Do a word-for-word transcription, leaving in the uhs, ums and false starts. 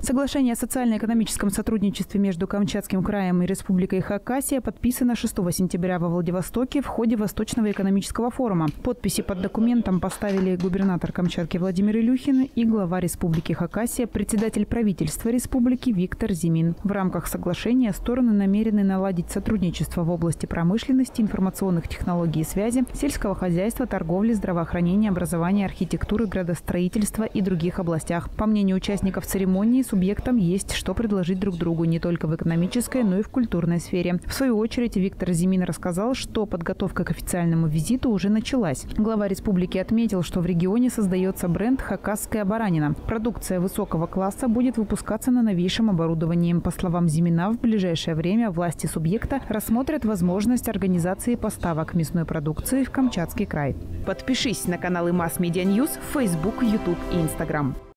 Соглашение о социально-экономическом сотрудничестве между Камчатским краем и Республикой Хакасия подписано шестого сентября во Владивостоке в ходе Восточного экономического форума. Подписи под документом поставили губернатор Камчатки Владимир Илюхин и глава Республики Хакасия, председатель правительства республики Виктор Зимин. В рамках соглашения стороны намерены наладить сотрудничество в области промышленности, информационных технологий и связи, сельского хозяйства, торговли, здравоохранения, образования, архитектуры, градостроительства и других областях. По мнению участников церемонии, субъектам есть что предложить друг другу не только в экономической, но и в культурной сфере. В свою очередь Виктор Зимин рассказал, что подготовка к официальному визиту уже началась. Глава республики отметил, что в регионе создается бренд «Хакасская баранина». Продукция высокого класса будет выпускаться на новейшем оборудовании. По словам Зимина, в ближайшее время власти субъекта рассмотрят возможность организации поставок мясной продукции в Камчатский край. Подпишись на каналы Mass Media News в Facebook, YouTube и Instagram.